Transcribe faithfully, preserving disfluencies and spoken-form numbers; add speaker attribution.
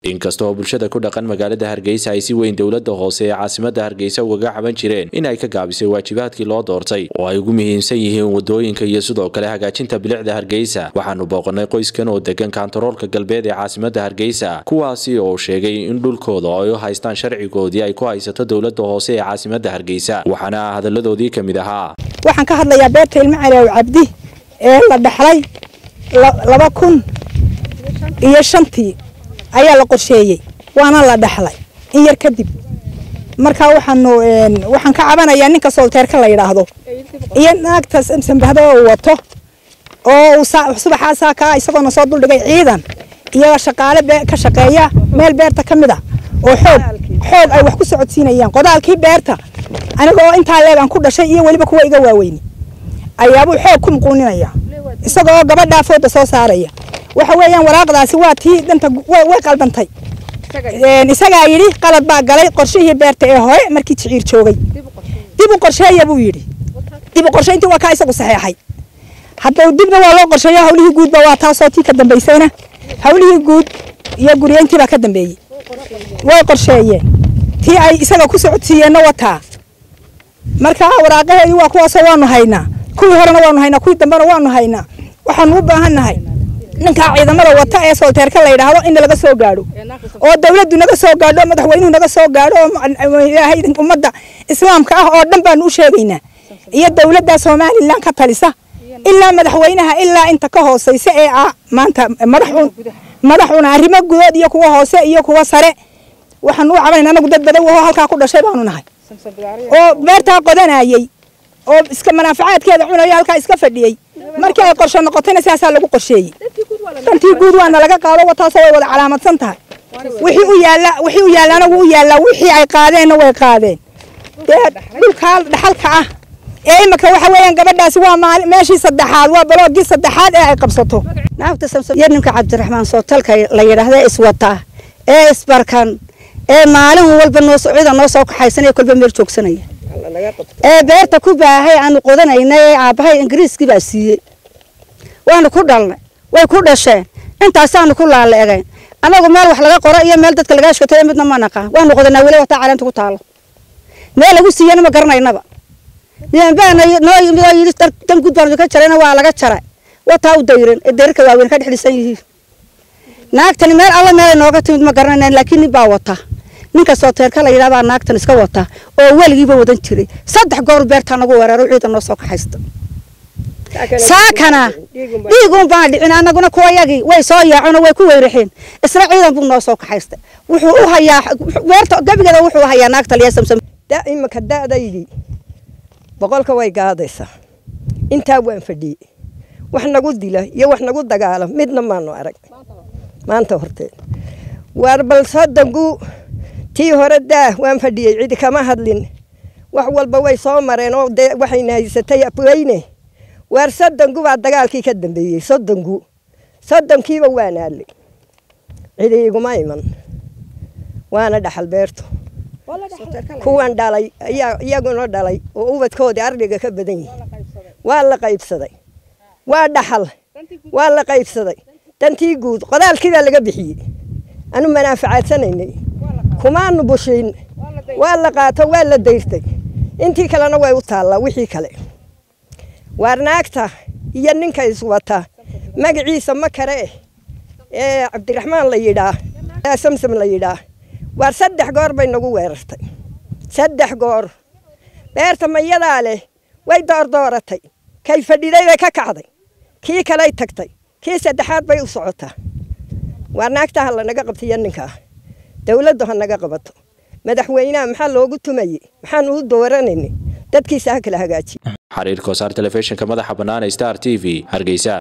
Speaker 1: inkastoo bulshada ku dhaqan magaalada Hargeysa ay si weyn dawladda hoose ee caasimadda Hargeysa uga caban jireen in ay ka gaabisay waajibaadkii loo doortay oo ay ugu muhiimsan yihiin wadooyinka iyo sidoo kale hagaajinta bilicda Hargeysa waxaanu booqanay qoyskan oo degan kantaroolka galbeed ee caasimadda Hargeysa kuwaasi oo sheegay in dhulkooda ay u haystaan sharcigoodii ay ku haysato dawladda hoose ee caasimadda Hargeysa waxaana hadaladoodii kamid ahaa
Speaker 2: waxaan ka hadlayaa beerta ilmo Cali Cabdi ee la dhaxlay laba kun iyo shantii ayaa la qorsheeyay waana la dhaxlay in yar kadib marka waxaanu waxaan ka cabanayaa ninka Solteerka la yiraahdo iyo naagta Samsambahdo wato oo subaxa saaka isagoo soo dul dhigay ciidan iyo shaqaale ka shaqeeya meel beerta kamid ah oo xoog xoog ay wax ku socodsiinayaan qodaalkii beerta anigoo inta leegan ku dhashay iyo waliba kuwa iga waaweyn ayaaba xoog ku muqooninaya isagoo gabadha fooda soo saaraya waxa weeyaan waraaqdaasi waa tii danta way qalbantay een isaga yiri qalad baa galay qorshihii beerta ee hore markii jiciir joogay dib u qorsheeyay buu yiri dib u qorsheyntii waa ka isagu saxeexay hadda dibna waa loo qorsheeyay hawlihii guud baa waa taasoo tii ka dambeysayna hawlihii guud iyo guriyeyntii baa ka dambeeyay way qorsheeyeen tii ay isaga ku socodsiiyeen wata marka waraaqaheedii waa kuwaas waanu haynaa kuwii horena waanu haynaa kuwii dambena waanu haynaa waxaan u baahanahay ninka ciidamada wata ee Solteerka la yiraahdo in laga soo gaaro oo dawladdu naga soo gaadho madaxweynuhu naga soo gaadho ilaahay ummadda islaamka ah oo dhan baan u sheegaynaa iyo dawladda Soomaaliland ka talisa ilaa madaxweynaha ilaa inta ka hooseysa ee maanta madaxun madaxuna arrimo guud iyo kuwa hoose iyo kuwa sare waxaan u cabaynaa anagu dad badan oo halka ku dhashay baanu nahay oo beerta qodanayay oo iska manaafacaadkeeda cunayo halka iska fadhiyay markii ay qorshe noqotayna siyaasad lagu qorsheeyay dantii guud waana laga qaado wataas way wada calaamadsan tahay wixii u yaala wixii u yaalana wuu yaala wixii ay qaadeen way qaadeen dhulka dhaxalka ah ee imaka waxa weeyaan gabadhaasi waa meeshii saddexaad waa baloogii saddexaad ee ay qabsato
Speaker 3: naagta Samsom iyo ninka Cabdiraxmaan Solteerka la yiraahdo iswata ee isbarkan ee maalin walba noo socda noo soo kaxaysanay kulba meel joogsanaya ee beerta ku baahay aan qodanaynay aabahay Ingiriiski baa siiyay waana ku dhalnay way ku dhasheen intaas aan ku laaleegay anagu meel wax laga qoro iyo meel dadka laga shaqeeyo midna ma naqaan waan qodanaa wali wata caleenta ku taalo meel lagu siiyana ma garanaynaba yaan baan noo yimid tan gud baan ka jarayna waa laga jaray wata u dayran ee deerka waaweyn ka dhixlisan yihiin naagtani meel alla meel nooga timid ma garanayn laakiin baa wata ninka Solteerka la yiraahdo naagtan iska wata oo waligiiba wadan jiray saddex goor beerta nagu weeraro ciidan noo soo kaxaysta saakana diigun baan dhicin anaguna kuwa yagi way soo yaaceen way ku weerareen isla ciidan buu noo soo kaxaysta wuxuu u hayaa beerta gabigeeda wuxuu hayaa naagta liya Samsom
Speaker 4: daa'ima ka daadaydi boqolka way gaadaysa inta waan fadhiyay wax nagu dila iyo wax nagu dagaalo midna ma noo arag maanta hortee war bal sadangu tii hore daa waan fadhiyay cid kama hadlin wax walba way soo mareen oo waxayna haysatay afweyne war sadangu waa dagaalkii ka dambeeyay sadangu sadankiiba waan aalay cid iguma iman waana dhaxal beerto kuwan dhalay ayaa iyaguna dhalay oo ubadkoodii ardiga ka badan yihiin waa la qaybsaday waa dhaxal waa la qaybsaday dantii guud qodaalkii laga bixiyay anu manaafacaadsanay kumaanu bushin waa la qaato waa la deyrtay intii kalena way u taala wixii kale warnaagta iyo ninka iswata magaciisa ma kare ee Cabdiraxmaan la yiraahdo Samsom la yiraahdo war saddex goor bay nagu weerartay saddex goor beerta mayada leh way door dooratay kay fadhiday way ka kacday kii kale ay tagtay kii saddexaad bay u socotaa warnaagta hal naga qabtay ninka dawladdu ha naga qabato madaxweynaha maxaa loogu tumayay maxaan u dooranayni dadkiisa kala hagaaji
Speaker 1: xariir koosar telefishinka madaxa banaanay Star T V Hargeysa.